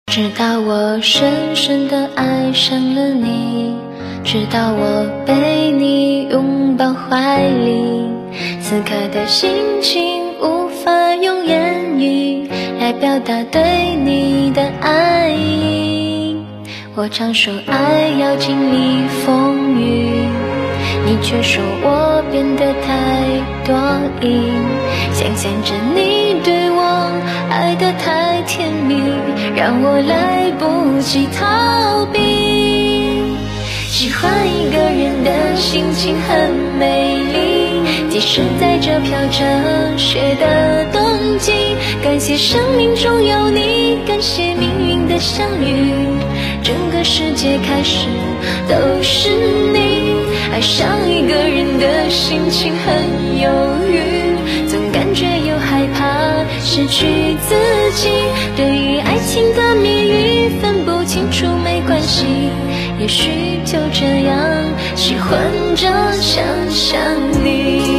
直到我深深地爱上了你，直到我被你拥抱怀里，此刻的心情无法用言语来表达对你的爱意。我常说爱要经历风雨，你却说我变得太多疑，想象着你对我爱得太甜蜜，让我来不及逃避。喜欢一个人的心情很美丽，即使在这飘着雪的冬季，感谢生命中有你，感谢命运的相遇，整个世界开始都是你。爱上一个人的心情很犹豫，总感觉又害怕失去自己，对于爱情的谜语分不清楚没关系，也许就这样喜欢着想象你。